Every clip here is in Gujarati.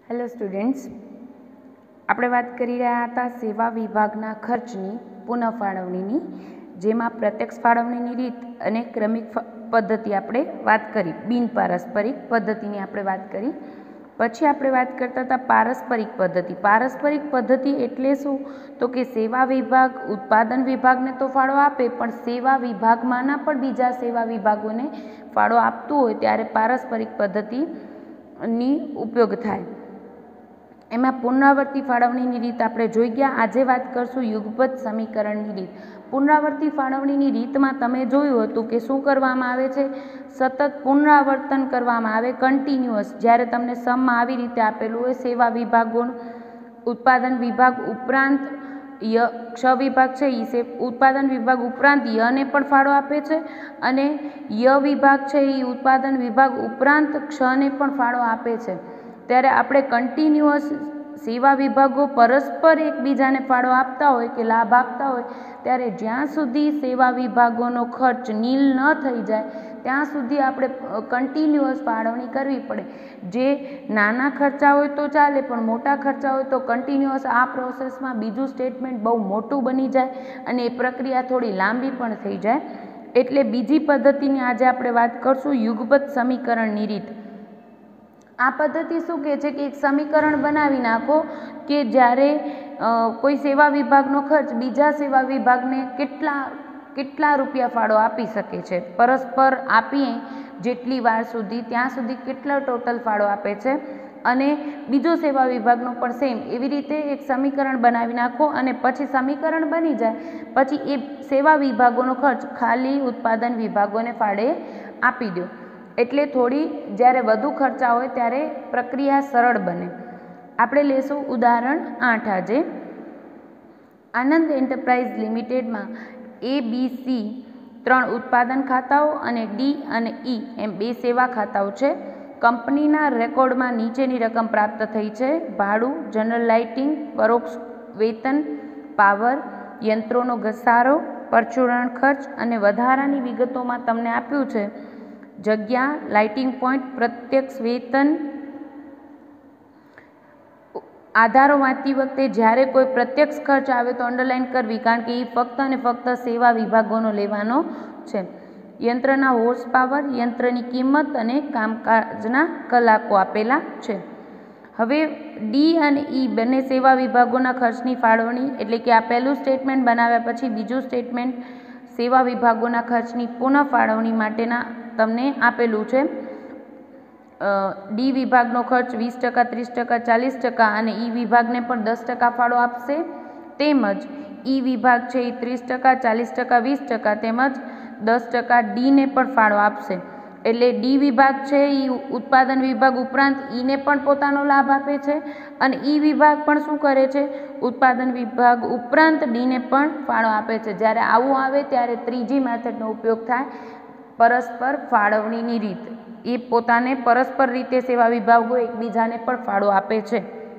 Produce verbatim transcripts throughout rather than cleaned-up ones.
હેલો સ્ટુડન્ટ્સ, આપણે વાત કરી રહ્યા હતા સેવા વિભાગના ખર્ચની પુનઃફાળવણીની, જેમાં પ્રત્યક્ષ ફાળવણીની રીત અને ક્રમિક પદ્ધતિ આપણે વાત કરી. બિનપારસ્પરિક પદ્ધતિની આપણે વાત કરી. પછી આપણે વાત કરતા હતા પારસ્પરિક પદ્ધતિ. પારસ્પરિક પદ્ધતિ એટલે શું? તો કે સેવા વિભાગ ઉત્પાદન વિભાગને તો ફાળો આપે, પણ સેવા વિભાગમાંના પણ બીજા સેવા વિભાગોને ફાળો આપતું હોય ત્યારે પારસ્પરિક પદ્ધતિની ઉપયોગ થાય. એમાં પુનરાવર્તી ફાળવણીની રીત આપણે જોઈ ગયા. આજે વાત કરશું યુગપત સમીકરણની રીત. પુનરાવર્તી ફાળવણીની રીતમાં તમે જોયું હતું કે શું કરવામાં આવે છે? સતત પુનરાવર્તન કરવામાં આવે, કન્ટિન્યુઅસ. જ્યારે તમને સમમાં આવી રીતે આપેલું હોય સેવા વિભાગો ઉત્પાદન વિભાગ ઉપરાંત ય ક્ષ વિભાગ છે એ ઉત્પાદન વિભાગ ઉપરાંત યને પણ ફાળો આપે છે, અને ય વિભાગ છે એ ઉત્પાદન વિભાગ ઉપરાંત ક્ષને પણ ફાળો આપે છે. ત્યારે આપણે કન્ટિન્યુઅસ સેવા વિભાગો પરસ્પર એકબીજાને ફાળો આપતા હોય કે લાભ આપતા હોય ત્યારે જ્યાં સુધી સેવા વિભાગોનો ખર્ચ નીલ ન થઈ જાય ત્યાં સુધી આપણે કન્ટિન્યુઅસ ફાળવણી કરવી પડે. જે નાના ખર્ચા હોય તો ચાલે, પણ મોટા ખર્ચા હોય તો કન્ટિન્યુઅસ આ પ્રોસેસમાં બીજું સ્ટેટમેન્ટ બહુ મોટું બની જાય અને એ પ્રક્રિયા થોડી લાંબી પણ થઈ જાય. એટલે બીજી પદ્ધતિની આજે આપણે વાત કરશું, યુગપત સમીકરણની રીત. આ પદ્ધતિ શું કહે છે કે એક સમીકરણ બનાવી નાખો કે જ્યારે કોઈ સેવા વિભાગનો ખર્ચ બીજા સેવા વિભાગને કેટલા કેટલા રૂપિયા ફાળો આપી શકે છે, પરસ્પર આપીએ જેટલી વાર સુધી ત્યાં સુધી કેટલો ટોટલ ફાળો આપે છે, અને બીજો સેવા વિભાગનો પણ સેમ એવી રીતે એક સમીકરણ બનાવી નાખો. અને પછી સમીકરણ બની જાય પછી એ સેવા વિભાગોનો ખર્ચ ખાલી ઉત્પાદન વિભાગોને ફાળે આપી દો. એટલે થોડી જ્યારે વધુ ખર્ચા હોય ત્યારે પ્રક્રિયા સરળ બને. આપણે લેશું ઉદાહરણ આઠ આજે. આનંદ એન્ટરપ્રાઇઝ લિમિટેડમાં એ બી સી ત્રણ ઉત્પાદન ખાતાઓ અને ડી અને ઈ એમ બે સેવા ખાતાઓ છે. કંપનીના રેકોર્ડમાં નીચેની રકમ પ્રાપ્ત થઈ છે: ભાડું, જનરલ લાઇટિંગ, પરોક્ષ વેતન, પાવર, યંત્રોનો ઘસારો, પરચુરણ ખર્ચ અને વધારાની વિગતોમાં તમને આપ્યું છે જગ્યા, લાઇટિંગ પોઈન્ટ, પ્રત્યક્ષ વેતન. આધારો વાંચતી વખતે જ્યારે કોઈ પ્રત્યક્ષ ખર્ચ આવે તો અંડરલાઇન કરવી, કારણ કે એ ફક્ત અને ફક્ત સેવા વિભાગોનો લેવાનો છે. યંત્રના હોર્સ પાવર, યંત્રની કિંમત અને કામકાજના કલાકો આપેલા છે. હવે ડી અને ઈ બંને સેવા વિભાગોના ખર્ચની ફાળવણી, એટલે કે આ પહેલું સ્ટેટમેન્ટ બનાવ્યા પછી બીજું સ્ટેટમેન્ટ સેવા વિભાગોના ખર્ચની પુનઃ ફાળવણી માટેના તમને આપેલું છે. ડી વિભાગનો ખર્ચ વીસ ટકા, ત્રીસ ટકા, ચાલીસ ટકા અને ઈ વિભાગને પણ દસ ટકા ફાળો આપશે. તેમજ ઈ વિભાગ છે એ ત્રીસ ટકા, ચાલીસ ટકા, વીસ ટકા તેમજ દસ ટકા ડીને પણ ફાળો આપશે. એટલે ડી વિભાગ છે એ ઉત્પાદન વિભાગ ઉપરાંત ઈને પણ પોતાનો લાભ આપે છે, અને ઈ વિભાગ પણ શું કરે છે? ઉત્પાદન વિભાગ ઉપરાંત ડીને પણ ફાળો આપે છે. જ્યારે આવું આવે ત્યારે ત્રીજી મેથડનો ઉપયોગ થાય, પરસ્પર ફાળવણીની રીત. એ પોતાને પરસ્પર રીતે સેવા વિભાગો એકબીજાને પણ ફાળો આપે છે.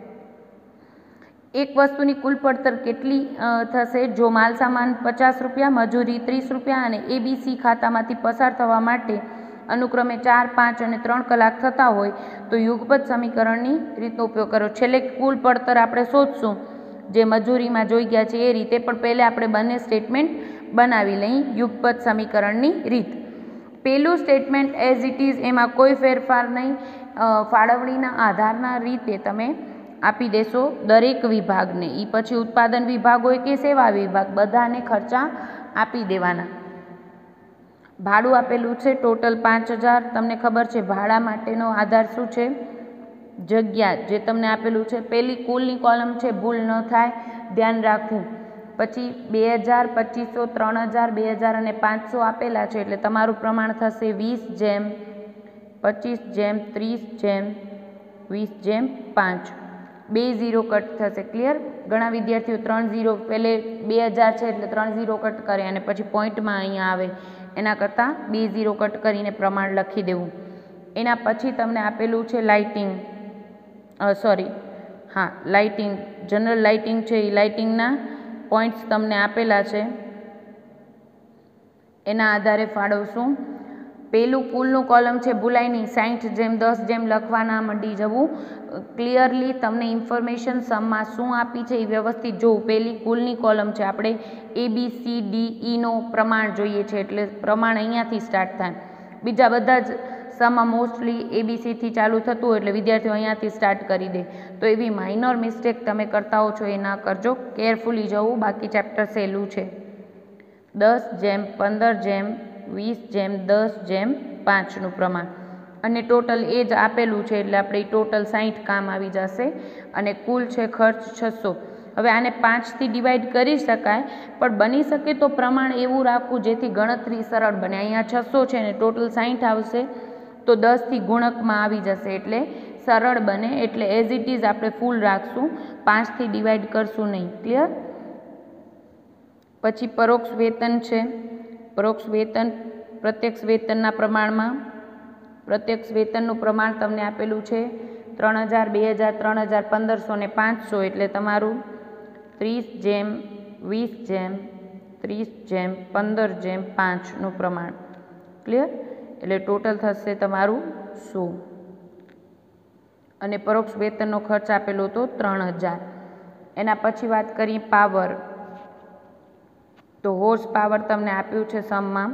એક વસ્તુની કુલ પડતર કેટલી થશે? જો માલ સામાન પચાસ રૂપિયા, મજૂરી ત્રીસ રૂપિયા અને એબીસી ખાતામાંથી પસાર થવા માટે અનુક્રમે ચાર, પાંચ અને ત્રણ કલાક થતા હોય તો યુગપત સમીકરણની રીતનો ઉપયોગ કરો. છેલ્લે કુલ પડતર આપણે શોધશું, જે મજૂરીમાં જોઈ ગયા છે એ રીતે, પણ પહેલાં આપણે બંને સ્ટેટમેન્ટ બનાવી લઈ યુગપત સમીકરણની રીત. પહેલું સ્ટેટમેન્ટ એઝ ઇટ ઇઝ, એમાં કોઈ ફેરફાર નહીં. ફાળવણીના આધારના રીતે તમે આપી દેશો દરેક વિભાગને. એ પછી ઉત્પાદન વિભાગ હોય કે સેવા વિભાગ, બધાને ખર્ચા આપી દેવાના. ભાડું આપેલું છે ટોટલ પાંચ હજાર. તમને ખબર છે ભાડા માટેનો આધાર શું છે? જગ્યા, જે તમને આપેલું છે. પહેલી કુલની કોલમ છે, ભૂલ ન થાય, ધ્યાન રાખવું. પછી બે હજાર, પચીસો, ત્રણ હજાર, બે હજાર અને પાંચસો આપેલા છે, એટલે તમારું પ્રમાણ થશે વીસ જેમ પચીસ જેમ ત્રીસ જેમ વીસ જેમ પાંચ. બે ઝીરો કટ થશે. ક્લિયર? ઘણા વિદ્યાર્થીઓ ત્રણ ઝીરો, પહેલે બે હજાર છે એટલે ત્રણ ઝીરો કટ કરે અને પછી પોઈન્ટમાં અહીંયા આવે, એના કરતાં બે ઝીરો કટ કરીને પ્રમાણ લખી દેવું. એના પછી તમને આપેલું છે લાઇટિંગ, સોરી હા લાઇટિંગ, જનરલ લાઇટિંગ છે એ લાઇટિંગના પોઈન્ટ્સ તમને આપેલા છે, એના આધારે ફાળવશું. પેલું કુલનું કોલમ છે ભૂલાય નહીં, સાઠ જેમ દસ જેમ લખવાના મંડી જવું. ક્લિયરલી તમને ઇન્ફોર્મેશન સમમાં શું આપી છે એ વ્યવસ્થિત જોવું. પેલી કુલની કોલમ છે, આપણે એ બી સી ડી ઈનો પ્રમાણ જોઈએ છે એટલે પ્રમાણ અહીંયાથી સ્ટાર્ટ થાય. બીજા બધા જ સમમાં મોસ્ટલી એબીસીથી ચાલુ થતું હોય એટલે વિદ્યાર્થીઓ અહીંયાથી સ્ટાર્ટ કરી દે. તો એવી માઇનોર મિસ્ટેક તમે કરતા હો છો એ ના કરજો, કેરફુલી જવું. બાકી ચેપ્ટર સહેલું છે. દસ જેમ પંદર જેમ વીસ જેમ દસ જેમ પાંચનું પ્રમાણ અને ટોટલ એ જ આપેલું છે એટલે આપણે ટોટલ સાઠ કામ આવી જશે અને કુલ છે ખર્ચ છસો. હવે આને પાંચથી ડિવાઈડ કરી શકાય પણ બની શકે તો પ્રમાણ એવું રાખવું જેથી ગણતરી સરળ બને. અહીંયા છસો છે ને ટોટલ સાઠ આવશે તો દસથી ગુણકમાં આવી જશે એટલે સરળ બને. એટલે એઝ ઇટ ઇઝ આપણે ફૂલ રાખશું, પાંચથી ડિવાઈડ કરશું નહીં. ક્લિયર? પછી પરોક્ષ વેતન છે. પરોક્ષ વેતન પ્રત્યક્ષ વેતનના પ્રમાણમાં પ્રત્યક્ષ વેતનનું પ્રમાણ તમને આપેલું છે ત્રણ હજાર બે હજાર ત્રણ હજાર પંદરસો ને પાંચસો એટલે તમારું ત્રીસ જેમ વીસ જેમ ત્રીસ જેમ પંદર જેમ પાંચનું પ્રમાણ. ક્લિયર? એટલે ટોટલ થશે તમારું સો. અને પરોક્ષ વેતનનો ખર્ચ આપેલો હતો ત્રણ હજાર. એના પછી વાત કરીએ પાવર. તો હોર્સ પાવર તમને આપ્યું છે સમમાં.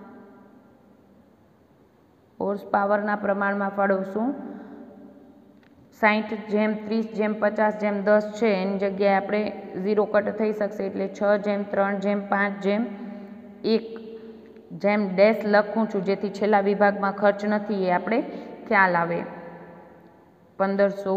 હોર્સ પાવરના પ્રમાણમાં ફાળવશું. સાઠ જેમ ત્રીસ જેમ પચાસ જેમ દસ છે એની જગ્યાએ આપણે ઝીરો કટ થઈ શકશે એટલે છ જેમ ત્રણ જેમ પાંચ જેમ એક જેમ ડેશ લખું છું જેથી છેલ્લા વિભાગમાં ખર્ચ નથી એ આપણે ખ્યાલ આવે. પંદરસો.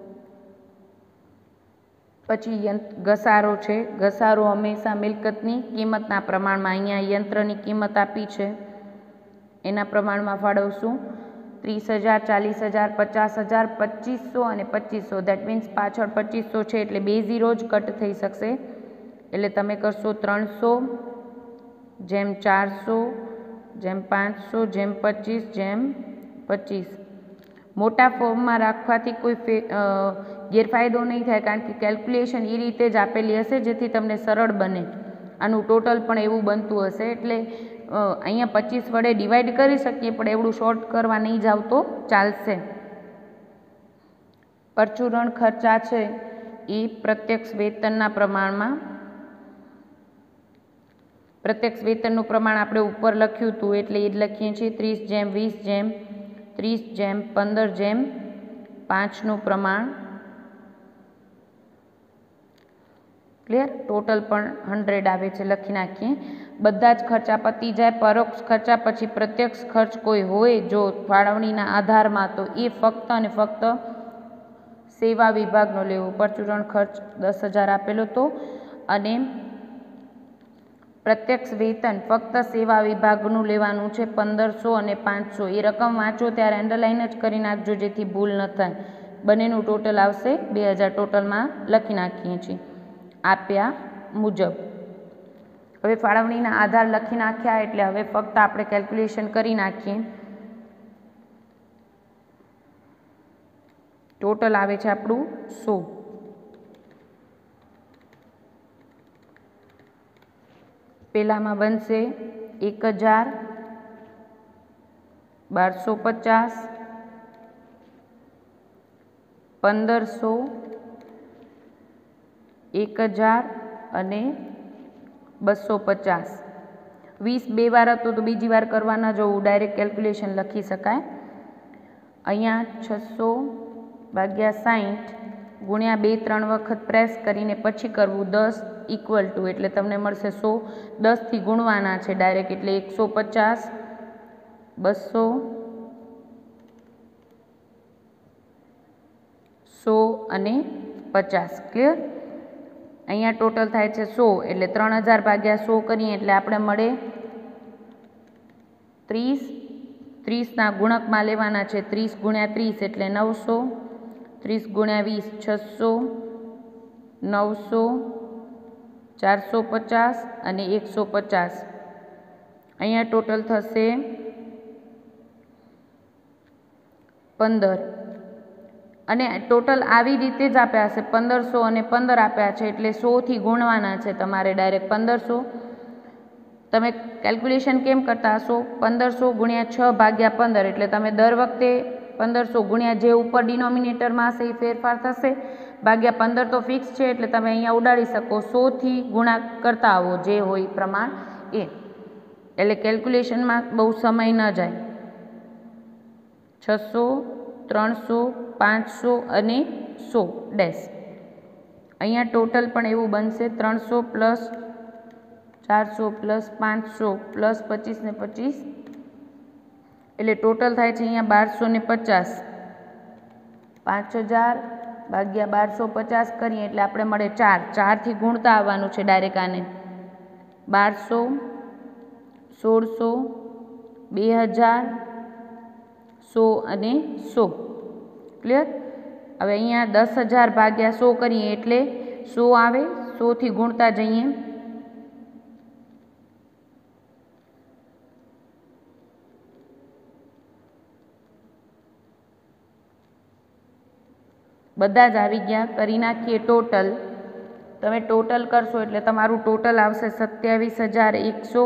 પછી યંત્ર ઘસારો છે. ઘસારો હંમેશા મિલકતની કિંમતના પ્રમાણમાં, અહીંયા યંત્રની કિંમત આપી છે એના પ્રમાણમાં ફાળવશું. ત્રીસ હજાર ચાલીસ હજાર પચાસ હજાર પચીસો અને પચીસો દેટ મીન્સ પાછળ પચીસો છે એટલે બે ઝીરો જ કટ થઈ શકશે એટલે તમે કરશો ત્રણસો જેમ ચારસો જેમ પાંચસો જેમ પચીસ જેમ પચીસ. મોટા ફોર્મમાં રાખવાથી કોઈ ગેરફાયદો નહીં થાય કારણ કે કેલ્ક્યુલેશન એ રીતે જ આપેલી હશે જેથી તમને સરળ બને. આનું ટોટલ પણ એવું બનતું હશે એટલે અહીંયા પચીસ વડે ડિવાઈડ કરી શકીએ પણ એવડું શોર્ટ કરવા નહીં જાવ તો ચાલશે. પરચુરણ ખર્ચા છે એ પ્રત્યક્ષ વેતનના પ્રમાણમાં. પ્રત્યક્ષ વેતનનું પ્રમાણ આપણે ઉપર લખ્યું હતું એટલે એ જ લખીએ છીએ ત્રીસ જેમ વીસ જેમ ત્રીસ જેમ પંદર જેમ પાંચનું પ્રમાણ. ક્લિયર? ટોટલ પણ હંડ્રેડ આવે છે લખી નાખીએ. બધા જ ખર્ચા પતી જાય. પરોક્ષ ખર્ચા પછી પ્રત્યક્ષ ખર્ચ કોઈ હોય જો ફાળવણીના આધારમાં તો એ ફક્ત અને ફક્ત સેવા વિભાગનો લેવો. પરચુરણ ખર્ચ દસ હજાર આપેલો હતો અને પ્રત્યક્ષ વેતન ફક્ત સેવા વિભાગનું લેવાનું છે પંદરસો અને પાંચસો. એ રકમ વાંચો ત્યારે અંડરલાઇન જ કરી નાખજો જેથી ભૂલ ન થાય. બંનેનું ટોટલ આવશે બે હજાર ટોટલમાં લખી નાખીએ છીએ આપ્યા મુજબ. હવે ફાળવણીના આધાર લખી નાખ્યા એટલે હવે ફક્ત આપણે કેલ્ક્યુલેશન કરી નાખીએ. ટોટલ આવે છે આપણું સો. પહેલામાં બનશે એક હજાર બારસો પચાસ પંદરસો એક હજાર અને બસો પચાસ. વીસ બે વાર હતું તો બીજી વાર કરવા ન જવું, ડાયરેક્ટ કેલ્ક્યુલેશન લખી શકાય. અહીંયા છસો ભાગ્યા સાઠ ગુણ્યા બે ત્રણ વખત પ્રેસ કરીને પછી કરવું દસ ઇક્વલ ટુ એટલે તમને મળશે સો. દસથી ગુણવાના છે ડાયરેક્ટ એટલે એકસો પચાસ બસો સો અને પચાસ. ક્લિયર? અહીંયા ટોટલ થાય છે સો એટલે ત્રણ હજાર ભાગ્યા સો કરીએ એટલે આપણે મળે ત્રીસ. ત્રીસના ગુણકમાં લેવાના છે ત્રીસ ગુણ્યા ત્રીસ એટલે નવસો. ત્રીસ ગુણ્યા વીસ છસો નવસો ચારસો પચાસ અને એકસો પચાસ. અહીંયા ટોટલ થશે પંદર અને ટોટલ આવી રીતે જ આપ્યા હશે પંદરસો અને પંદર આપ્યા છે એટલે સોથી ગુણવાના છે તમારે ડાયરેક્ટ પંદરસો. તમે કેલ્ક્યુલેશન કેમ કરતા હશો? પંદરસો ગુણ્યા છ ભાગ્યા પંદર, એટલે તમે દર વખતે પંદરસો ગુણ્યા જે ઉપર ડિનોમિનેટરમાં હશે એ ફેરફાર થશે, ભાગ્યા પંદર તો ફિક્સ છે એટલે તમે અહીંયા ઉડાડી શકો. સોથી ગુણા કરતા આવો જે હોય પ્રમાણ એ, એટલે કેલ્ક્યુલેશનમાં બહુ સમય ન જાય. છસો, ત્રણસો, પાંચસો અને સો ડેશ. અહીંયા ટોટલ પણ એવું બનશે, ત્રણસો પ્લસ ચારસો પ્લસ પાંચસો પ્લસ પચીસ ને પચીસ, એટલે ટોટલ થાય છે અહીંયા બારસો ને પચાસ. પાંચ હજાર ભાગ્યા બારસો પચાસ કરીએ એટલે આપણે મળે ચાર. ચારથી ગુણતા આવવાનું છે ડાયરેક્ટ આને. બારસો, સોળસો, બે હજાર, સો અને સો. ક્લિયર? હવે અહીંયા દસ હજાર ભાગ્યા સો કરીએ એટલે સો આવે. સોથી ગુણતા જઈએ, બધા જ આવી ગયા. કરી નાખીએ ટોટલ. તમે ટોટલ કરશો એટલે તમારું ટોટલ આવશે સત્યાવીસ હજાર એકસો.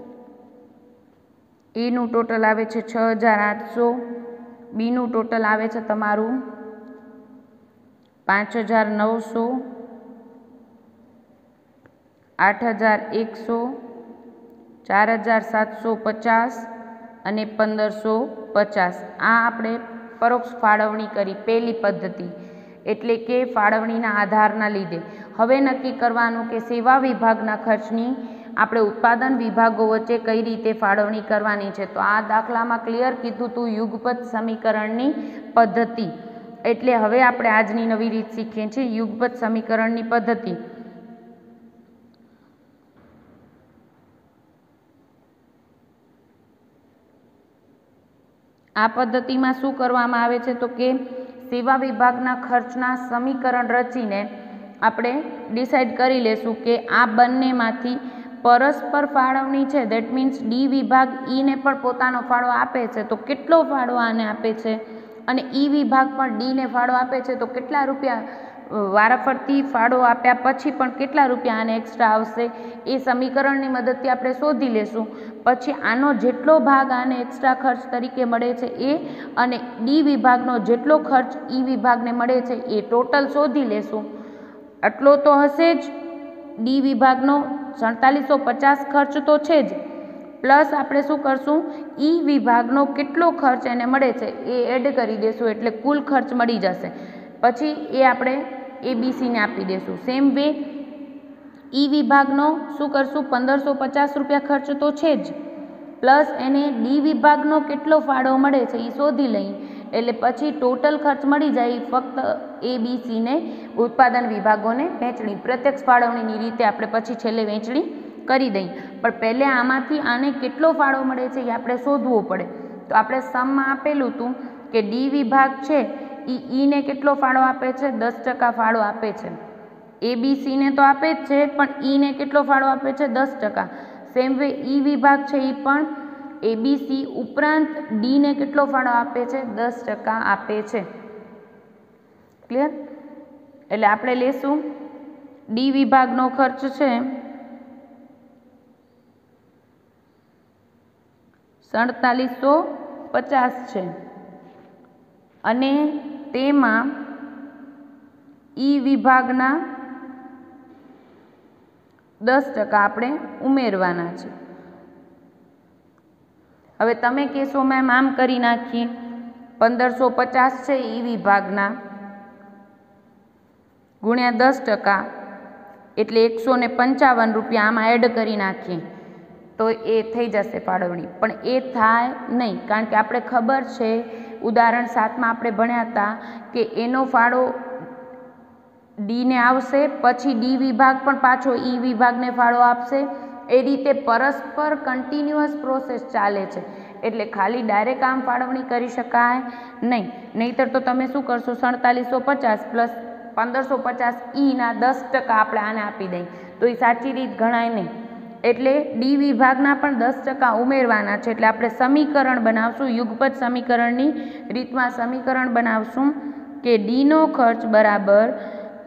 એનું ટોટલ આવે છે છ હજાર આઠસો. બીનું ટોટલ આવે છે તમારું પાંચ હજાર નવસો, આઠ હજાર એકસો, ચાર હજાર સાતસો પચાસ અને પંદરસો પચાસ. આ આપણે પરોક્ષ ફાળવણી કરી પહેલી પદ્ધતિ, એટલે કે ફાળવણીના આધારના લીધે. હવે નક્કી કરવાનું કે સેવા વિભાગના ખર્ચની આપણે ઉત્પાદન વિભાગો વચ્ચે કઈ રીતે ફાળવણી કરવાની છે. તો આ દાખલામાં ક્લિયર કીધું હતું યુગપત સમીકરણની પદ્ધતિ. એટલે હવે આપણે આજની નવી રીત શીખીએ છીએ યુગપત સમીકરણની પદ્ધતિ. આ પદ્ધતિમાં શું કરવામાં આવે છે? તો કે સેવા વિભાગના ખર્ચના સમીકરણ રચીને આપણે ડિસાઇડ કરી લેશું કે આ બંનેમાંથી પરસ્પર ફાળવણી છે, દેટ મીન્સ ડી વિભાગ ઈને પણ પોતાનો ફાળો આપે છે તો કેટલો ફાળો આને આપે છે, અને ઈ વિભાગ પણ ડીને ફાળો આપે છે તો કેટલા રૂપિયા વારાફરતી ફાળો આપ્યા પછી પણ કેટલા રૂપિયા આને એક્સ્ટ્રા આવશે, એ સમીકરણની મદદથી આપણે શોધી લેશું. પછી આનો જેટલો ભાગ આને એક્સ્ટ્રા ખર્ચ તરીકે મળે છે એ, અને ડી વિભાગનો જેટલો ખર્ચ ઈ વિભાગને મળે છે એ ટોટલ શોધી લેશું. આટલો તો હશે જ ડી વિભાગનો સડતાલીસો પચાસ ખર્ચ તો છે જ, પ્લસ આપણે શું કરશું, ઈ વિભાગનો કેટલો ખર્ચ એને મળે છે એ એડ કરી દેશું એટલે કુલ ખર્ચ મળી જશે. પછી એ આપણે એબીસીને આપી દેશું. સેમ વે ઈ વિભાગનો શું કરશું, પંદરસો પચાસ રૂપિયા ખર્ચ તો છે જ, પ્લસ એને ડી વિભાગનો કેટલો ફાળો મળે છે એ શોધી લઈએ એટલે પછી ટોટલ ખર્ચ મળી જાય. ફક્ત એબીસીને ઉત્પાદન વિભાગોને વહેંચણી પ્રત્યક્ષ ફાળવણીની રીતે આપણે પછી છેલ્લે વહેંચણી કરી દઈએ. પણ પહેલે આમાંથી આને કેટલો ફાળો મળે છે એ આપણે શોધવું પડે. તો આપણે સમમાં આપેલું હતું કે ડી વિભાગ છે એ ઈને કેટલો ફાળો આપે છે, દસ ટકા ફાળો આપે છે. એબીસીને તો આપે જ છે પણ ઈને કેટલો ફાળો આપે છે, દસ ટકા. સેમ વે ઈ વિભાગ છે એ પણ એબીસી ઉપરાંત ડીને કેટલો ફાળો આપે છે, દસ ટકા આપે છે. ક્લિયર? એટલે આપણે લેશું ડી વિભાગનો ખર્ચ છે સડતાલીસો પચાસ છે, અને તેમાં ઈ વિભાગના દસ ટકા આપણે ઉમેરવાના છે. હવે તમે કહેશો મેમ આમ કરી નાખીએ, પંદરસો પચાસ છે ઈ વિભાગના ગુણ્યા દસ ટકા એટલે એકસો ને પંચાવન રૂપિયા આમાં એડ કરી નાખીએ તો એ થઈ જશે ફાળવણી. પણ એ થાય નહીં, કારણ કે આપણે ખબર છે ઉદાહરણ સાતમાં આપણે ભણ્યા હતા કે એનો ફાળો ડીને આવશે, પછી ડી વિભાગ પણ પાછો ઈ વિભાગને ફાળો આપશે. એ રીતે પરસ્પર કન્ટિન્યુઅસ પ્રોસેસ ચાલે છે. એટલે ખાલી ડાયરેક્ટ આમ ફાળવણી કરી શકાય નહીં. નહીંતર તો તમે શું કરશો, સડતાલીસો પચાસ પ્લસ પંદરસો પચાસ ઈના દસ ટકા આપણે આને આપી દઈએ તો એ સાચી રીત ગણાય નહીં. એટલે ડી વિભાગના પણ દસ ટકા ઉમેરવાના છે. એટલે આપણે સમીકરણ બનાવશું યુગપત સમીકરણની રીતમાં સમીકરણ બનાવશું કે ડીનો ખર્ચ બરાબર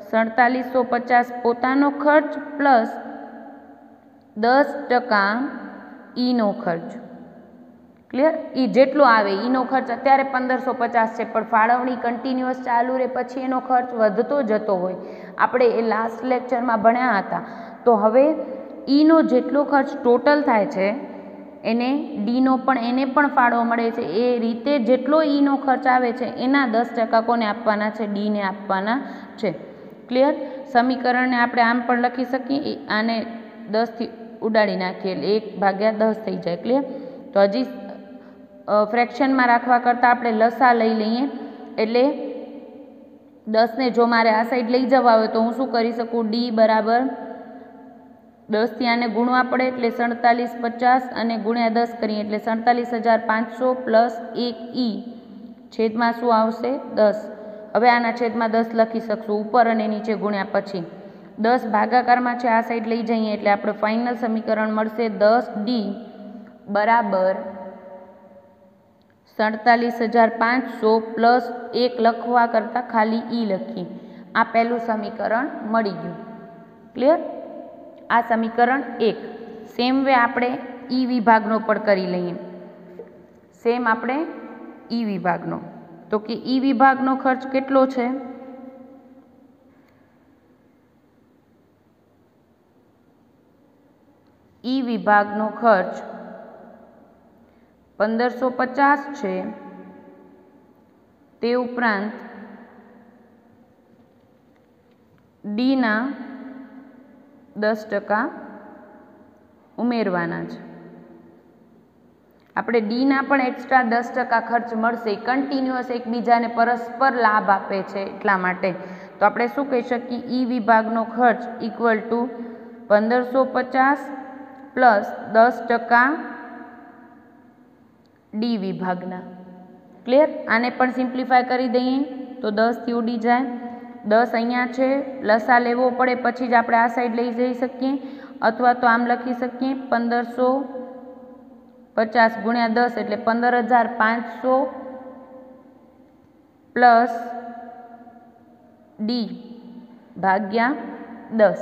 સડતાલીસો પચાસ પોતાનો ખર્ચ પ્લસ દસ ટકા ઈનો ખર્ચ. ક્લિયર? એ જેટલો આવે ઈનો ખર્ચ અત્યારે પંદરસો પચાસ છે, પણ ફાળવણી કન્ટિન્યુઅસ ચાલુ રહે પછી એનો ખર્ચ વધતો જતો હોય. આપણે એ લાસ્ટ લેક્ચરમાં ભણ્યા હતા. તો હવે ઈનો જેટલો ખર્ચ ટોટલ થાય છે એને ડીનો પણ એને પણ ફાળો મળે છે. એ રીતે જેટલો ઈનો ખર્ચ આવે છે એના દસ ટકા કોને આપવાના છે? ડીને આપવાના છે. ક્લિયર? સમીકરણને આપણે આમ પણ લખી શકીએ, આને દસથી ઉડાડી નાખીએ એટલે એક ભાગ્યા દસ થઈ જાય. ક્લિયર? તો હજી ફ્રેક્શનમાં રાખવા કરતાં આપણે લસા લઈ લઈએ. એટલે દસને જો મારે આ સાઈડ લઈ જવા હોય તો હું શું કરી શકું? ડી બરાબર દસથી આને ગુણવા પડે એટલે સડતાલીસ પચાસ અને ગુણ્યા દસ કરીએ એટલે સડતાલીસ હજાર પાંચસો પ્લસ એક ઈ છેદમાં શું આવશે? દસ. હવે આના છેદમાં દસ લખી શકશું ઉપર અને નીચે ગુણ્યા પછી. દસ ભાગાકારમાં છે, આ સાઈડ લઈ જઈએ એટલે આપણે ફાઇનલ સમીકરણ મળશે દસ ડી બરાબર સડતાલીસ હજાર પાંચસો પ્લસ એક લખવા કરતાં ખાલી ઈ લખીએ. આ પહેલું સમીકરણ મળી ગયું. ક્લિયર? આ સમીકરણ એક. સેમ વે આપણે ઈ વિભાગનો પણ કરી લઈએ. સેમ આપણે ઈ વિભાગનો, તો કે ઈ વિભાગનો ખર્ચ કેટલો છે? ઈ વિભાગનો ખર્ચ પંદરસો પચાસ છે. તે ઉપરાંત ડીના દસ ટકા ઉમેરવાના છે. આપણે ડીના પણ એક્સ્ટ્રા દસ ટકા ખર્ચ મળશે. કન્ટિન્યુઅસ એકબીજાને પરસ્પર લાભ આપે છે એટલા માટે. તો આપણે શું કહી શકીએ? ઈ વિભાગનો ખર્ચ ઇક્વલ ટુ પંદરસો પચાસ પ્લસ દસ ટકા ડી વિભાગના. ક્લિયર? આને પણ સિમ્પ્લિફાય કરી દઈએ તો દસથી ઉડી જાય. દસ અહીંયા છે, લસા લેવો પડે પછી જ આપણે આ સાઈડ લઈ જઈ શકીએ, અથવા તો આમ લખી શકીએ પંદરસો પચાસ ગુણ્યા દસ એટલે પંદર હજાર પાંચસો પ્લસ ડી ભાગ્યા દસ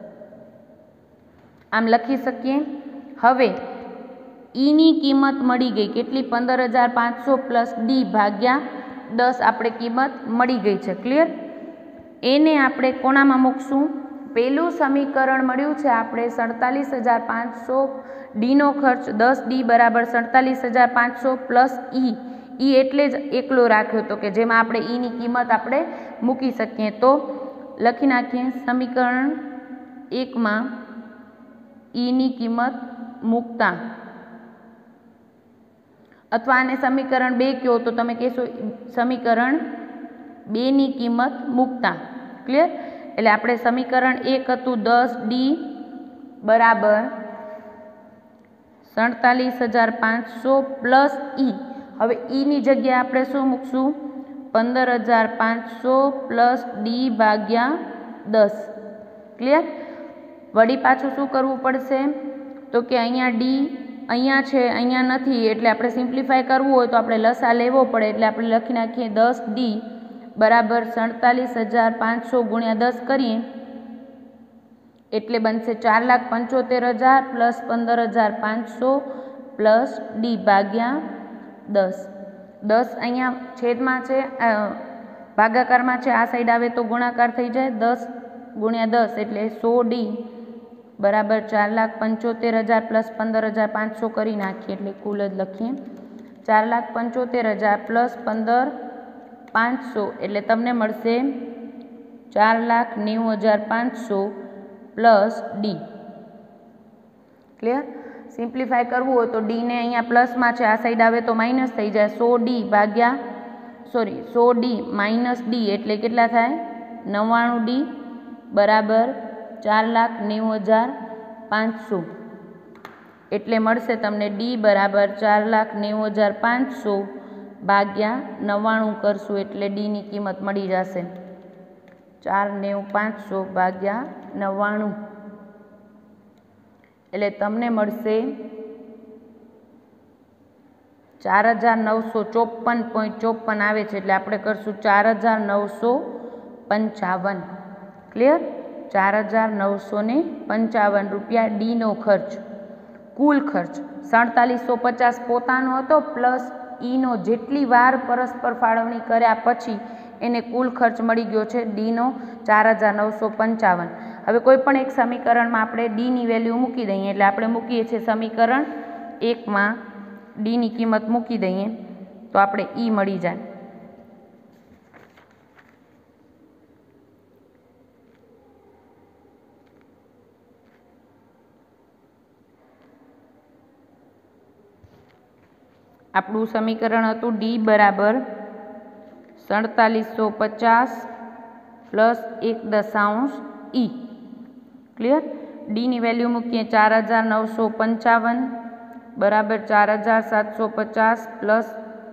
આમ લખી શકીએ. હવે ઈની કિંમત મળી ગઈ કેટલી? પંદર હજાર પાંચસો પ્લસ ડી ભાગ્યા દસ આપણે કિંમત મળી ગઈ છે. ક્લિયર? એને આપણે કોનામાં મૂકશું? પેલું સમીકરણ મળ્યું છે આપણે સડતાલીસ હજાર પાંચસો ડીનો ખર્ચ દસ ડી બરાબર સડતાલીસ હજાર પાંચસો પ્લસ ઈ. ઈ એટલે જ એકલો રાખ્યો હતો કે જેમાં આપણે ઈની કિંમત આપણે મૂકી શકીએ. તો લખી નાખીએ સમીકરણ એકમાં ઈની કિંમત મૂકતા, અથવા આને સમીકરણ બે કહો તો તમે કહેશો સમીકરણ બેની કિંમત મૂકતા. ક્લિયર? એટલે આપણે સમીકરણ એક હતું દસ ડી બરાબર સડતાલીસ હજાર પાંચસો પ્લસ ઈ. હવે ઈની જગ્યાએ આપણે શું મૂકશું? પંદર હજાર પાંચસો પ્લસ ડી ભાગ્યા દસ. ક્લિયર? વળી પાછું શું કરવું પડશે? તો કે અહીંયા ડી અહીંયા છે, અહીંયા નથી, એટલે આપણે સિમ્પ્લિફાય કરવું હોય તો આપણે લસા લેવો પડે. એટલે આપણે લખી નાખીએ દસ ડી બરાબર સડતાલીસ હજાર પાંચસો ગુણ્યા દસ કરીએ એટલે બનશે ચાર લાખ પંચોતેર હજાર પ્લસ પંદર હજાર પાંચસો પ્લસ ડી ભાગ્યા દસ. દસ અહીંયા છેદમાં છે, ભાગાકારમાં છે, આ સાઈડ આવે તો ગુણાકાર થઈ જાય. દસ ગુણ્યા દસ એટલે સો ડી બરાબર ચાર લાખ પંચોતેર હજાર પ્લસ પંદર હજાર પાંચસો કરી નાખીએ એટલે કુલ જ લખીએ ચાર લાખ પંચોતેર હજાર પ્લસ પંદર પાંચસો એટલે તમને મળશે ચાર લાખ નેવું હજાર પાંચસો પ્લસ ડી. ક્લિયર? સિમ્પ્લિફાય કરવું હોય તો ડીને અહીંયા પ્લસમાં છે, આ સાઈડ આવે તો માઇનસ થઈ જાય. સો ડી ભાગ્યા સોરી સો ડી માઇનસ ડી એટલે કેટલા થાય? નવ્વાણું ડી બરાબર ચાર લાખ નેવું હજાર પાંચસો એટલે મળશે તમને ડી બરાબર ચાર લાખ નેવું હજાર પાંચસો ભાગ્યા નવ્વાણું કરશું એટલે ડીની કિંમત મળી જશે ચાર નેવું પાંચસો ભાગ્યા નવ્વાણું એટલે તમને મળશે ચાર હજાર નવસો ચોપન પોઈન્ટ ચોપન આવે છે. એટલે આપણે કરશું ચાર હજાર નવસો પંચાવન. ક્લિયર? ચાર હજાર નવસો ને પંચાવન રૂપિયા ડીનો ખર્ચ. કુલ ખર્ચ સડતાલીસો પચાસ પોતાનો હતો પ્લસ ઈનો જેટલી વાર પરસ્પર ફાળવણી કર્યા પછી એને કુલ ખર્ચ મળી ગયો છે ડીનો ચાર હજાર નવસો પંચાવન. હવે કોઈ પણ એક સમીકરણમાં આપણે ડીની વેલ્યુ મૂકી દઈએ, એટલે આપણે મૂકીએ છીએ સમીકરણ એકમાં ડીની કિંમત મૂકી દઈએ તો આપણે ઈ મળી જાય. આપણું સમીકરણ હતું ડી બરાબર સડતાલીસો પચાસ પ્લસ એક દશાંશ ઈ. ક્લિયર? ડીની વેલ્યુ મૂકીએ ચાર હજાર નવસો પંચાવન બરાબર ચાર હજાર સાતસો પચાસ પ્લસ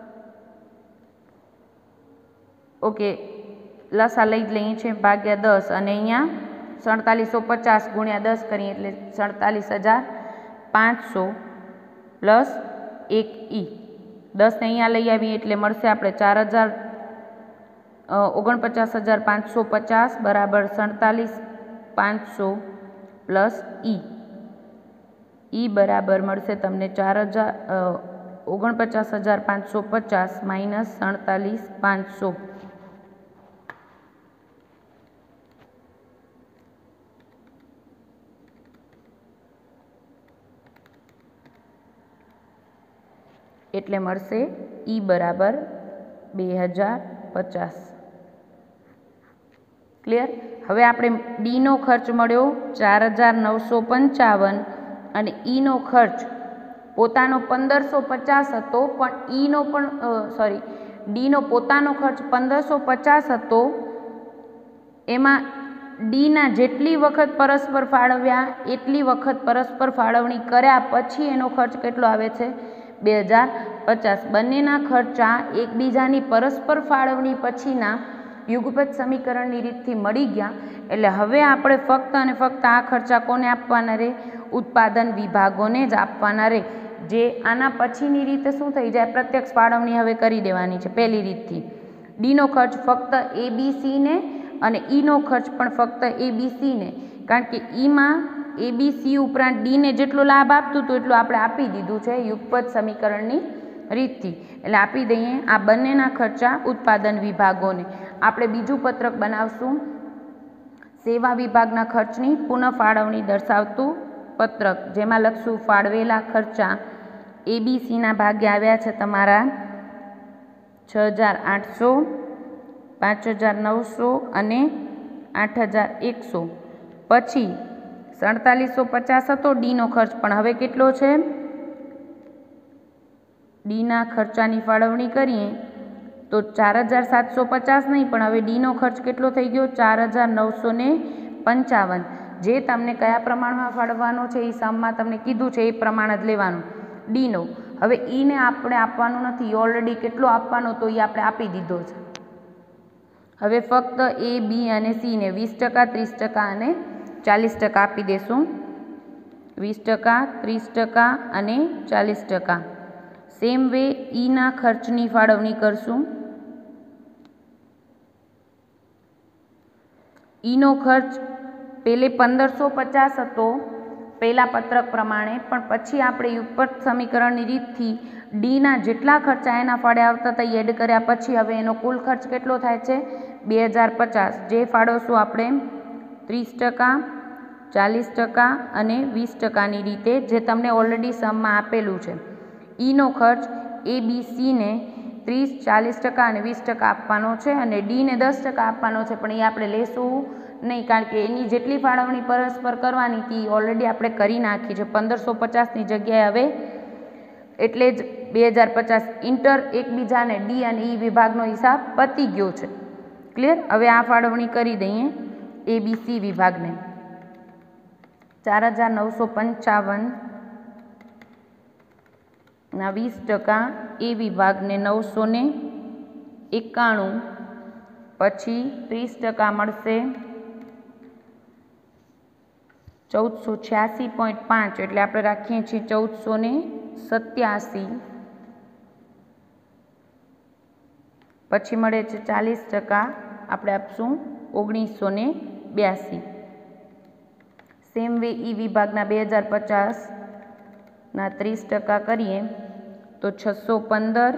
ઓકે લસા લઈ જ લઈએ છીએ ભાગ્યા દસ, અને અહીંયા સડતાલીસો પચાસ ગુણ્યા દસ કરીએ એટલે સડતાલીસ હજાર પાંચસો પ્લસ એક ઈ. દસને અહીંયા લઈ આવીએ એટલે મળશે આપણે ચાર હજાર ઓગણપચાસ હજાર પાંચસો પચાસ બરાબર સડતાલીસ પાંચસો પ્લસ ઈ. ઈ બરાબર મળશે તમને ચાર હજાર ઓગણપચાસ હજાર પાંચસો પચાસ માઇનસ સડતાલીસ પાંચસો. એટલે મળશે ઈ બરાબર બે હજાર પચાસ. ક્લિયર? હવે આપણે ડીનો ખર્ચ મળ્યો ચાર હજાર નવસો પંચાવન અને ઈનો ખર્ચ પોતાનો પંદરસો પચાસ હતો, પણ ઈનો પણ સોરી ડીનો પોતાનો ખર્ચ પંદરસો પચાસ હતો. એમાં ડીના જેટલી વખત પરસ્પર ફાળવ્યા એટલી વખત પરસ્પર ફાળવણી કર્યા પછી એનો ખર્ચ કેટલો આવે છે? બે હજાર પચાસ. બંનેના ખર્ચા એકબીજાની પરસ્પર ફાળવણી પછીના યુગપત સમીકરણની રીતથી મળી ગયા. એટલે હવે આપણે ફક્ત અને ફક્ત આ ખર્ચા કોને આપવાના રહે? ઉત્પાદન વિભાગોને જ આપવાના રહે. જે આના પછીની રીતે શું થઈ જાય? પ્રત્યક્ષ ફાળવણી હવે કરી દેવાની છે પહેલી રીતથી. ડીનો ખર્ચ ફક્ત એબીસીને અને ઈનો ખર્ચ પણ ફક્ત એબીસીને, કારણ કે ઈમાં એબીસી ઉપરાંત ડીને જેટલો લાભ આપતું હતું એટલું આપણે આપી દીધું છે યુગપત સમીકરણની રીતથી. એટલે આપી દઈએ આ બંનેના ખર્ચા ઉત્પાદન વિભાગોને. આપણે બીજું પત્રક બનાવશું સેવા વિભાગના ખર્ચની પુનઃ ફાળવણી દર્શાવતું પત્રક, જેમાં લખશું ફાળવેલા ખર્ચા એબીસીના ભાગે આવ્યા છે તમારા છ હજાર આઠસો પાંચ હજાર નવસો અને આઠ હજાર એકસો. પછી સડતાલીસો પચાસ હતો ડીનો ખર્ચ, પણ હવે કેટલો છે? ડીના ખર્ચાની ફાળવણી કરીએ તો ચાર હજાર સાતસો પચાસ નહીં, પણ હવે ડીનો ખર્ચ કેટલો થઈ ગયો? ચાર હજાર નવસો ને પંચાવન. જે તમને કયા પ્રમાણમાં ફાળવવાનો છે એ સમમાં તમને કીધું છે એ પ્રમાણ જ લેવાનું ડીનો. હવે ઈને આપણે આપવાનું નથી, ઓલરેડી કેટલો આપવાનો તો એ આપણે આપી દીધો છે. હવે ફક્ત એ બી અને સીને વીસ ટકા ત્રીસ ટકા અને ચાલીસ ટકા આપી દેશું. વીસ ટકા ત્રીસ ટકા અને ચાલીસ ટકા. સેમ વે ઈના ખર્ચની ફાળવણી કરશું. ઈનો ખર્ચ પેલે પંદરસો પચાસ હતો પહેલા પત્રક પ્રમાણે, પણ પછી આપણે યુગપત સમીકરણની રીતથી ડીના જેટલા ખર્ચા એના ફાળે આવતા હતા એડ કર્યા પછી હવે એનો કુલ ખર્ચ કેટલો થાય છે? બે હજાર પચાસ. જે ફાળવશું આપણે ત્રીસ ટકા ચાલીસ ટકા અને વીસ ટકાની રીતે, જે તમને ઓલરેડી સમમાં આપેલું છે. ઈનો ખર્ચ એ બી સીને ત્રીસ ચાલીસ ટકા અને વીસ ટકા આપવાનો છે અને ડીને દસ ટકા આપવાનો છે, પણ એ આપણે લેશું નહીં, કારણ કે એની જેટલી ફાળવણી પરસ્પર કરવાની હતી ઓલરેડી આપણે કરી નાખી છે પંદરસો પચાસની જગ્યાએ હવે. એટલે જ બે હજાર પચાસ ઇન્ટર એકબીજાને ડી અને ઈ વિભાગનો હિસાબ પતી ગયો છે. ક્લિયર? હવે આ ફાળવણી કરી દઈએ એબીસી વિભાગને. ચાર હજાર નવસો પંચાવન ના વીસ ટકા એ વિભાગને નવસો ને એકાણું, પછી ત્રીસ ટકા મળશે ચૌદસો છ્યાસી પોઈન્ટ પાંચ, એટલે આપણે રાખીએ છીએ ચૌદસો ને સત્યાસી. પછી મળે છે ચાલીસ ટકા, આપણે આપશું ઓગણીસો ને બ્યાસી. સેમ વે ઈ વિભાગના બે હજાર પચાસ ના ત્રીસ ટકા કરીએ તો છસો પંદર,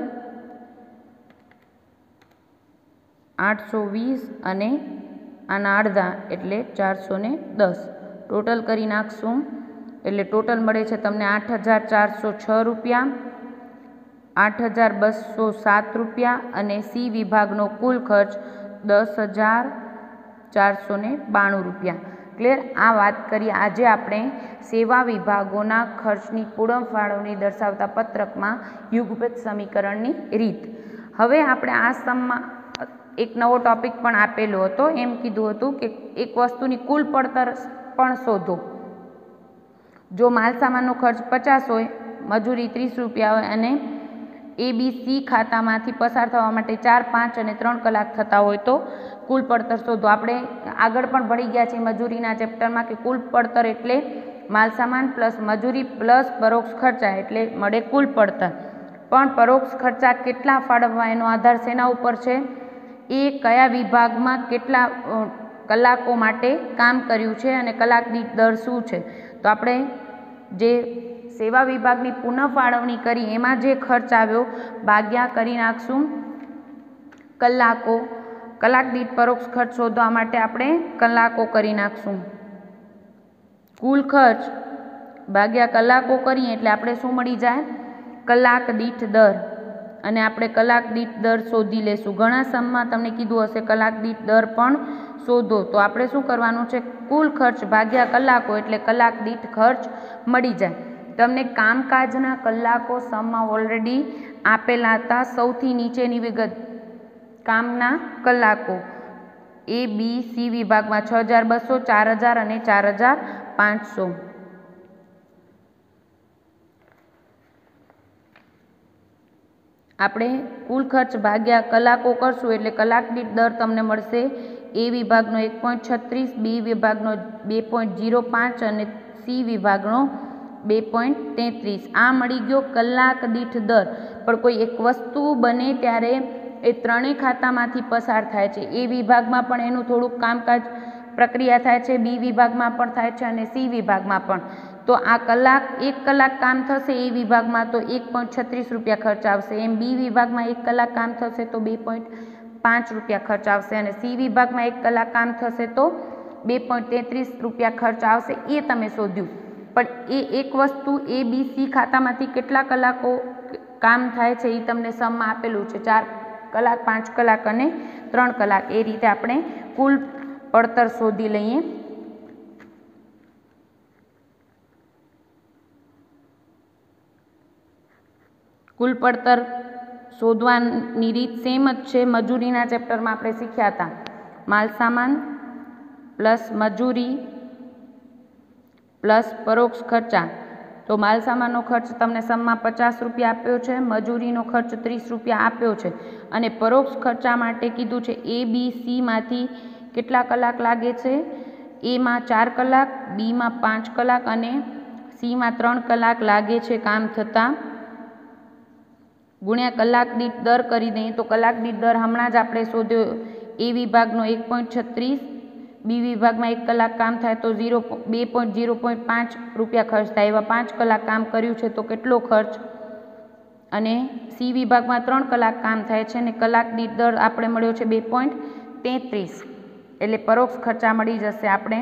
આઠસો વીસ અને આના અડધા એટલે ચારસો ને દસ. ટોટલ કરી નાખશું એટલે ટોટલ મળે છે તમને આઠ હજાર ચારસો છ રૂપિયા, આઠ હજાર બસો સાત રૂપિયા અને સી વિભાગનો કુલ ખર્ચ દસ હજાર ચારસો ને બાણું રૂપિયા. ક્લિયર? આ વાત કરીએ આજે આપણે સેવા વિભાગોના ખર્ચની પૂર્ણ ફાળવણી દર્શાવતા પત્રકમાં યુગપત સમીકરણની રીત. હવે આપણે આ સમમાં એક નવો ટોપિક પણ આપેલો હતો. એમ કીધું હતું કે એક વસ્તુની કુલ પડતર પણ શોધો. જો માલસામાનનો ખર્ચ પચાસ હોય, મજૂરી ત્રીસ રૂપિયા હોય અને એ બી સી ખાતામાંથી પસાર થવા માટે ચાર, પાંચ અને ત્રણ કલાક થતા હોય તો કુલ પડતર શોધો. આપણે આગળ પણ ભણી ગયા છીએ મજૂરીના ચેપ્ટરમાં કે કુલ પડતર એટલે માલસામાન પ્લસ મજૂરી પ્લસ પરોક્ષ ખર્ચા એટલે મળે કુલ પડતર. પણ પરોક્ષ ખર્ચા કેટલા ફાળવવા એનો આધાર શેના ઉપર છે? એ કયા વિભાગમાં કેટલા કલાકો માટે કામ કર્યું છે અને કલાક દીઠ દર શું છે. તો આપણે જે સેવા વિભાગની પુનઃ ફાળવણી કરી એમાં જે ખર્ચ આવ્યો ભાગ્યા કરી નાખશું કલાકો. કલાક દીઠ પરોક્ષ ખર્ચ શોધવા માટે આપણે કલાકો કરી નાખશું. કુલ ખર્ચ ભાગ્યા કલાકો કરીએ એટલે આપણે શું મળી જાય? કલાક દીઠ દર. અને આપણે કલાક દીઠ દર શોધી લેશું. ઘણા સમમાં તમને કીધું હશે કલાક દીઠ દર પણ શોધો. તો આપણે શું કરવાનું છે? કુલ ખર્ચ ભાગ્યા કલાકો એટલે કલાક દીઠ ખર્ચ મળી જાય. તમને કામકાજના કલાકો સમમાં ઓલરેડી આપેલા હતા. સૌથી નીચેની વિગત કામના કલાકો એ બી સી વિભાગમાં છ હજાર બસો, ચાર હજાર અને ચાર હજાર પાંચસો. આપણે કુલ ખર્ચ ભાગ્યા કલાકો કરશું એટલે કલાક દીઠ દર તમને મળશે એ વિભાગનો એક પોઈન્ટ છત્રીસ, બી વિભાગનો બે પોઈન્ટ ઝીરો પાંચ અને સી વિભાગનો બે પોઈન્ટ તેત્રીસ. આ મળી ગયો કલાક દીઠ દર. પણ કોઈ એક વસ્તુ બને ત્યારે એ ત્રણેય ખાતામાંથી પસાર થાય છે. એ વિભાગમાં પણ એનું થોડુંક કામકાજ પ્રક્રિયા થાય છે, બી વિભાગમાં પણ થાય છે અને સી વિભાગમાં પણ. તો આ કલાક એક કલાક કામ થશે એ વિભાગમાં તો એક પોઈન્ટ છત્રીસ રૂપિયા ખર્ચ આવશે. એમ બી વિભાગમાં એક કલાક કામ થશે તો બે પોઈન્ટ પાંચ રૂપિયા ખર્ચ આવશે અને સી વિભાગમાં એક કલાક કામ થશે તો બે પોઈન્ટ તેત્રીસ રૂપિયા ખર્ચ આવશે. એ તમે શોધ્યું. પણ એ એક વસ્તુ એ બી સી ખાતામાંથી કેટલા કલાકો કામ થાય છે એ તમને સમમાં આપેલું છે. ચાર કલાક, પાંચ કલાક અને ત્રણ કલાક. એ રીતે આપણે કુલ પડતર શોધી લઈએ. કુલ પડતર શોધવાની રીત સેમ જ છે. મજૂરીના ચેપ્ટરમાં આપણે શીખ્યા હતા માલસામાન પ્લસ મજૂરી પ્લસ પરોક્ષ ખર્ચા. તો માલસામાનનો ખર્ચ તમને સમમાં પચાસ રૂપિયા આપ્યો છે, મજૂરીનો ખર્ચ ત્રીસ રૂપિયા આપ્યો છે અને પરોક્ષ ખર્ચા માટે કીધું છે એ બી સીમાંથી કેટલા કલાક લાગે છે? એમાં ચાર કલાક, બીમાં પાંચ કલાક અને સીમાં ત્રણ કલાક લાગે છે કામ થતાં. ગુણ્યા કલાક દીઠ દર કરી દઈએ તો કલાક દીઠ દર હમણાં જ આપણે શોધ્યો એ વિભાગનો એક પોઈન્ટ છત્રીસ, બી વિભાગમાં એક કલાક કામ થાય તો ઝીરો બે પોઈન્ટ ઝીરો પોઈન્ટ પાંચ રૂપિયા ખર્ચ થાય. એવા પાંચ કલાક કામ કર્યું છે તો કેટલો ખર્ચ? અને સી વિભાગમાં ત્રણ કલાક કામ થાય છે અને કલાક દીઠ દર આપણે મળ્યો છે બે પોઈન્ટ તેત્રીસ. એટલે પરોક્ષ ખર્ચા મળી જશે આપણે.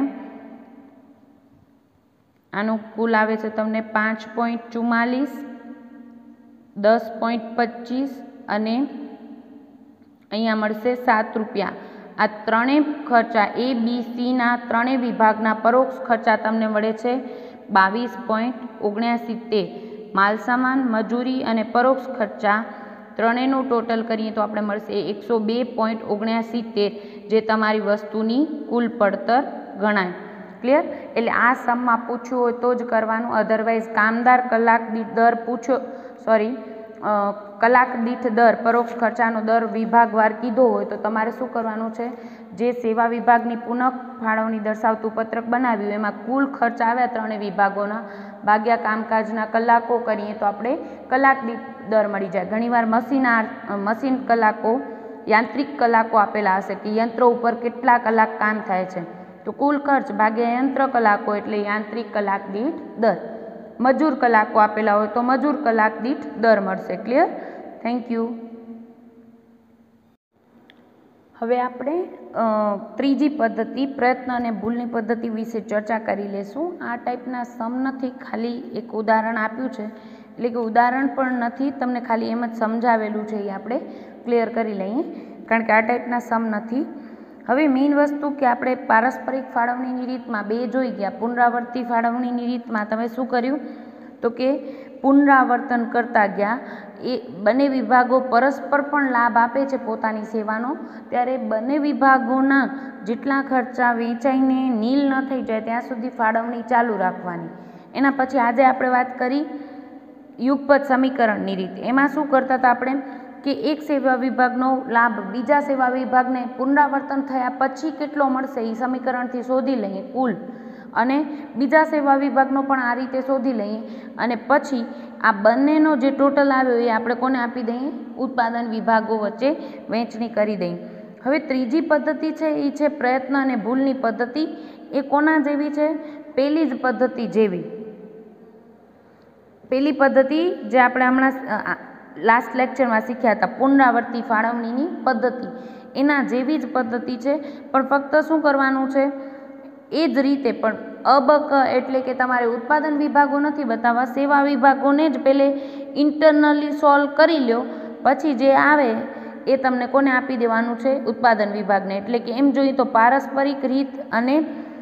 આનું કુલ આવે છે તમને પાંચ પોઈન્ટ ચુમ્માલીસ, દસ પોઈન્ટ પચીસ અને અહીંયા મળશે સાત રૂપિયા. આ ત્રણેય ખર્ચા એ બી સીના ત્રણેય વિભાગના પરોક્ષ ખર્ચા તમને મળે છે બાવીસ પોઈન્ટ ઓગણસિત્તેર. માલસામાન, મજૂરી અને પરોક્ષ ખર્ચા ત્રણેયનું ટોટલ કરીએ તો આપણે મળશે એકસો બે પોઈન્ટ ઓગણસિત્તેર, જે તમારી વસ્તુની કુલ પડતર ગણાય. ક્લિયર? એટલે આ સમમાં પૂછ્યું હોય તો જ કરવાનું. અધરવાઇઝ કામદાર કલાક દીઠ દર પૂછો સોરી કલાક દીઠ દર પરોક્ષ ખર્ચાનો દર વિભાગવાર કીધો હોય તો તમારે શું કરવાનું છે? જે સેવા વિભાગની પુનઃ ફાળવણી દર્શાવતું પત્રક બનાવ્યું એમાં કુલ ખર્ચ આવ્યા ત્રણેય વિભાગોના ભાગ્યા કામકાજના કલાકો કરીએ તો આપણે કલાક દીઠ દર મળી જાય. ઘણીવાર મશીન મશીન કલાકો, યાંત્રિક કલાકો આપેલા હશે કે યંત્રો ઉપર કેટલા કલાક કામ થાય છે તો કુલ ખર્ચ ભાગ્યા યંત્ર કલાકો એટલે યાંત્રિક કલાક દીઠ દર. મજૂર કલાકો આપેલા હોય તો મજૂર કલાક દીઠ દર મળશે. ક્લિયર? Thank you. હવે આપણે ત્રીજી પદ્ધતિ પ્રયત્ન અને ભૂલની પદ્ધતિ વિશે ચર્ચા કરી લેશું. આ ટાઈપના સમ નથી, ખાલી એક ઉદાહરણ આપ્યું છે, એટલે કે ઉદાહરણ પણ નથી, તમને ખાલી એમ જ સમજાવેલું છે, એ આપણે ક્લિયર કરી લઈએ, કારણ કે આ ટાઈપના સમ નથી. હવે મેઇન વસ્તુ કે આપણે પારસ્પરિક ફાળવણીની રીતમાં બે જોઈ ગયા. પુનરાવર્તી ફાળવણીની રીતમાં તમે શું કર્યું તો કે પુનરાવર્તન કરતા ગયા. એ બંને વિભાગો પરસ્પર પણ લાભ આપે છે પોતાની સેવાનો, ત્યારે બંને વિભાગોના જેટલા ખર્ચા વેચાઈને નીલ ન થઈ જાય ત્યાં સુધી ફાળવણી ચાલુ રાખવાની. એના પછી આજે આપણે વાત કરી યુગપત સમીકરણની રીત. એમાં શું કરતા હતા આપણે કે એક સેવા વિભાગનો લાભ બીજા સેવા વિભાગને પુનરાવર્તન થયા પછી કેટલો મળશે એ સમીકરણથી શોધી લઈએ કુલ, અને બીજા સેવા વિભાગનો પણ આ રીતે શોધી લઈએ, અને પછી આ બંનેનો જે ટોટલ આવ્યો એ આપણે કોને આપી દઈએ? ઉત્પાદન વિભાગો વચ્ચે વહેંચણી કરી દઈએ. હવે ત્રીજી પદ્ધતિ છે એ છે પ્રયત્ન અને ભૂલની પદ્ધતિ. એ કોના જેવી છે? પહેલી જ પદ્ધતિ જેવી. પહેલી પદ્ધતિ જે આપણે હમણાં લાસ્ટ લેક્ચરમાં શીખ્યા હતા, પુનરાવર્તી ફાળવણીની પદ્ધતિ, એના જેવી જ પદ્ધતિ છે, પણ ફક્ત શું કરવાનું છે? એ જ રીતે પણ અબક એટલે કે તમારે ઉત્પાદન વિભાગો નથી બતાવવા, સેવા વિભાગોને જ પહેલે ઇન્ટરનલી સોલ્વ કરી લ્યો, પછી જે આવે એ તમને કોને આપી દેવાનું છે? ઉત્પાદન વિભાગને. એટલે કે એમ જોઈએ તો પારસ્પરિક રીત અને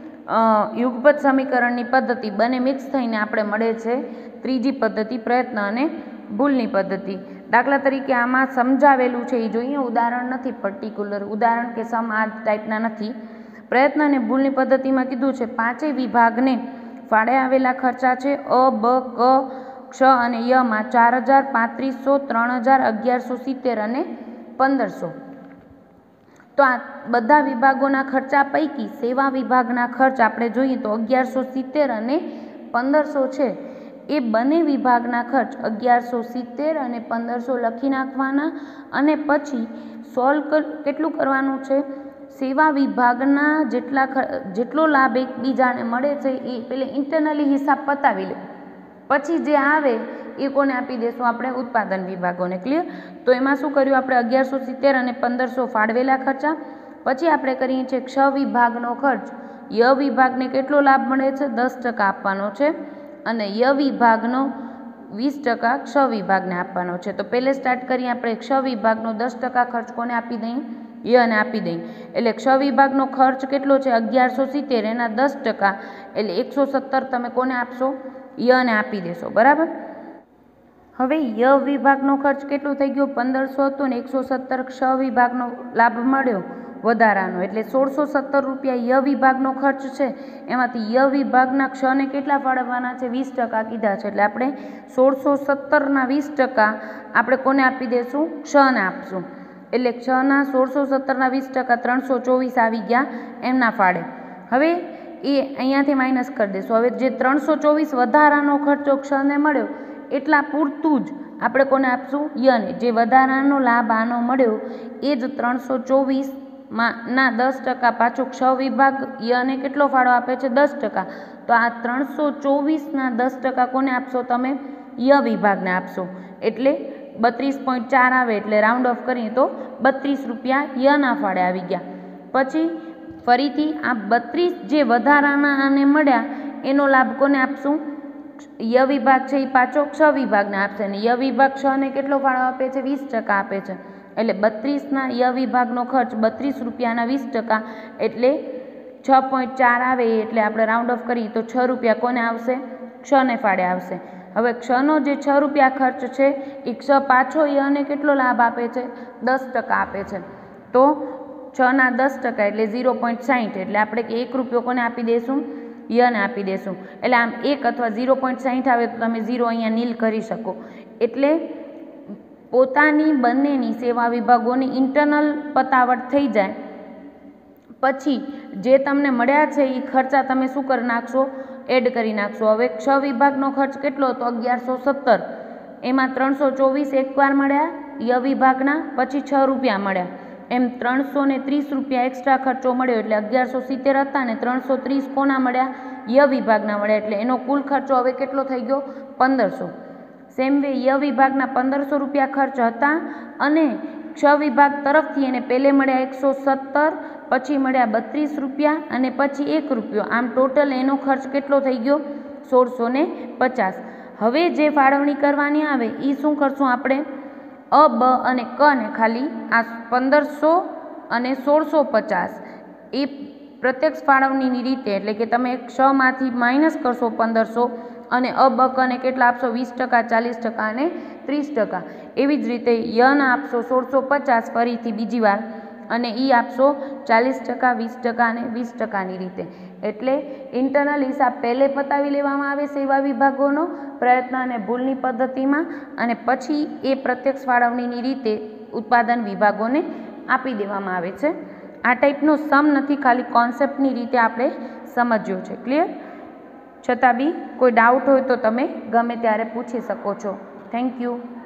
યુગપત સમીકરણની પદ્ધતિ બંને મિક્સ થઈને આપણે મળે છે ત્રીજી પદ્ધતિ પ્રયત્ન અને ભૂલની પદ્ધતિ. દાખલા તરીકે આમાં સમજાવેલું છે એ જોઈએ, ઉદાહરણ નથી, પર્ટિક્યુલર ઉદાહરણ કે સમ આ ટાઈપના નથી. પ્રયત્ન અને ભૂલની પદ્ધતિમાં કીધું છે પાંચેય વિભાગને ફાળે આવેલા ખર્ચા છે અ, બ, ક, ક્ષ અને યમાં ચાર હજાર, પાંત્રીસો, ત્રણ હજાર, અગિયારસો સિત્તેર અને પંદરસો. તો આ બધા વિભાગોના ખર્ચા પૈકી સેવા વિભાગના ખર્ચ આપણે જોઈએ તો અગિયારસો સિત્તેર અને પંદરસો છે. એ બંને વિભાગના ખર્ચ અગિયારસો સિત્તેર અને પંદરસો લખી નાખવાના, અને પછી સોલ્વ કેટલું કરવાનું છે? સેવા વિભાગના જેટલા જેટલો લાભ એકબીજાને મળે છે એ પેલે ઇન્ટરનલી હિસાબ પતાવી લે, પછી જે આવે એ કોને આપી દેશું? આપણે ઉત્પાદન વિભાગોને. ક્લિયર? તો એમાં શું કર્યું આપણે? અગિયારસો સિત્તેર અને પંદરસો ફાળવેલા ખર્ચા. પછી આપણે કરીએ છીએ ક્ષ વિભાગનો ખર્ચ. ય વિભાગને કેટલો લાભ મળે છે? દસ ટકા આપવાનો છે, અને ય વિભાગનો વીસ ટકા ક્ષ વિભાગને આપવાનો છે. તો પહેલે સ્ટાર્ટ કરીએ આપણે ક્ષ વિભાગનો દસ ટકા ખર્ચ કોને આપી દઈએ? યને આપી દઈએ. એટલે ક્ષ વિભાગનો ખર્ચ કેટલો છે? અગિયારસો સિત્તેર, એના દસ ટકા એટલે એકસો સત્તર તમે કોને આપશો? યને આપી દેશો. બરાબર? હવે ય વિભાગનો ખર્ચ કેટલો થઈ ગયો? પંદરસો હતો ને એકસો સત્તર ક્ષ વિભાગનો લાભ મળ્યો વધારાનો, એટલે સોળસો સત્તર રૂપિયા ય વિભાગનો ખર્ચ છે. એમાંથી ય વિભાગના ક્ષને કેટલા ફાળવવાના છે? વીસ ટકા કીધા છે, એટલે આપણે સોળસો સત્તરના વીસ ટકા આપણે કોને આપી દઈશું? ક્ષને આપશું. એટલે ક્ષના સોળસો સત્તરના વીસ ટકા ત્રણસો ચોવીસ આવી ગયા એમના ફાળે. હવે એ અહીંયાથી માઇનસ કરી દઈશું. હવે જે ત્રણસો ચોવીસ વધારાનો ખર્ચો ક્ષને મળ્યો એટલા પૂરતું જ આપણે કોને આપશું? યને. જે વધારાનો લાભ આનો મળ્યો એ જ ત્રણસો ચોવીસ માં ના દસ ટકા પાછો ક્ષ વિભાગ યને કેટલો ફાળો આપે છે? દસ ટકા. તો આ ત્રણસો ચોવીસના દસ ટકા કોને આપશો તમે? ય વિભાગને આપશો. એટલે બત્રીસ પોઈન્ટ ચાર આવે, એટલે રાઉન્ડ ઓફ કરીએ તો બત્રીસ રૂપિયા યના ફાળે આવી ગયા. પછી ફરીથી આ બત્રીસ જે વધારાના આને મળ્યા એનો લાભ કોને આપશું? ય વિભાગ છે એ પાછો ક્ષ વિભાગને આપશે, અને ય વિભાગ ક્ષને કેટલો ફાળો આપે છે? વીસ ટકા આપે છે. એટલે બત્રીસના ય વિભાગનો ખર્ચ બત્રીસ રૂપિયાના વીસ ટકા એટલે છ પોઈન્ટ ચાર આવે, એટલે આપણે રાઉન્ડ ઓફ કરીએ તો છ રૂપિયા કોને આવશે? ક્ષને ફાળે આવશે. હવે ક્ષનો જે છ રૂપિયા ખર્ચ છે એ ક્ષ પાછો યને કેટલો લાભ આપે છે? દસ ટકા આપે છે. તો છના દસ ટકા એટલે ઝીરો પોઈન્ટ સાહીઠ, એટલે આપણે એક રૂપિયો કોને આપી દઈશું? યને આપી દઈશું. એટલે આમ એક અથવા ઝીરો પોઈન્ટ સાહીઠ આવે તો તમે ઝીરો અહીંયા નીલ કરી શકો. એટલે પોતાની બંનેની સેવા વિભાગોની ઇન્ટરનલ પતાવટ થઈ જાય પછી જે તમને મળ્યા છે એ ખર્ચા તમે શું કરી નાખશો? એડ કરી નાખશો. હવે ક્ષ વિભાગનો ખર્ચ કેટલો હતો? અગિયારસો સત્તર. એમાં ત્રણસો ચોવીસ એકવાર મળ્યા ય વિભાગના, પછી છ રૂપિયા મળ્યા, એમ ત્રણસો ને ત્રીસ રૂપિયા એક્સ્ટ્રા ખર્ચો મળ્યો. એટલે અગિયારસો સિત્તેર હતા ને ત્રણસો ત્રીસ કોના મળ્યા? ય વિભાગના મળ્યા એટલે એનો કુલ ખર્ચો હવે કેટલો થઈ ગયો પંદરસો. સેમ વે ય વિભાગના પંદરસો રૂપિયા ખર્ચ હતા અને ક્ષ વિભાગ તરફથી એને પહેલે મળ્યા એકસો સત્તર, પછી મળ્યા બત્રીસ રૂપિયા અને પછી એક રૂપિયો. આમ ટોટલ એનો ખર્ચ કેટલો થઈ ગયો સોળસો ને પચાસ. હવે જે ફાળવણી કરવાની આવે એ શું કરશું આપણે અ બ અને ક ને ખાલી આ પંદરસો અને સોળસો પચાસ એ પ્રત્યક્ષ ફાળવણીની રીતે એટલે કે તમે ક્ષમાંથી માઇનસ કરશો પંદરસો અને અ બ ક ને કેટલા આપશો વીસ ટકા, ચાલીસ ટકા અને ત્રીસ ટકા. એવી જ રીતે યના આપશો સોળસો પચાસ ફરીથી બીજી વાર અને એ આપશો ચાલીસ ટકા, વીસ ટકા અને વીસ ટકાની રીતે. એટલે ઇન્ટરનલ હિસાબ પહેલે પતાવી લેવામાં આવે સેવા વિભાગોનો પ્રયત્ન અને ભૂલની પદ્ધતિમાં અને પછી એ પ્રત્યક્ષ ફાળવણીની રીતે ઉત્પાદન વિભાગોને આપી દેવામાં આવે છે. આ ટાઈપનો સમ નથી, ખાલી કોન્સેપ્ટની રીતે આપણે સમજ્યો છે. ક્લિયર? છતાં બી કોઈ ડાઉટ હોય તો તમે ગમે ત્યારે પૂછી શકો છો. Thank you.